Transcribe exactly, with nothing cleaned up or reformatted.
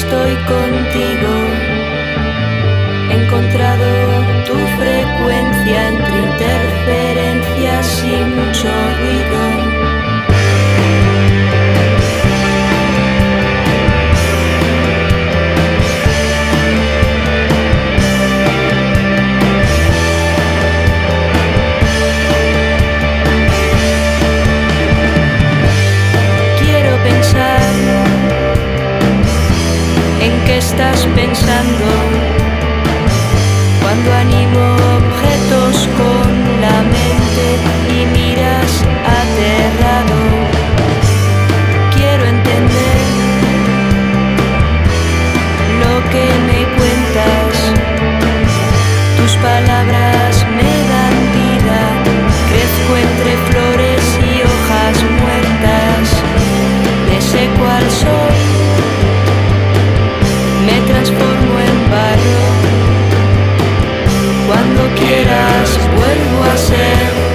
estoy contigo. He encontrado tu frecuencia entre interferencias y mucho ruido. ¿En qué estás pensando cuando animo objetos con la mente y miras aterrado? Quiero entender lo que me cuentas. Tus palabras me dan vida. Crezco entre flores y hojas muertas. Ya sé cuál soy. Me transformo en barro. Cuando quieras vuelvo a ser.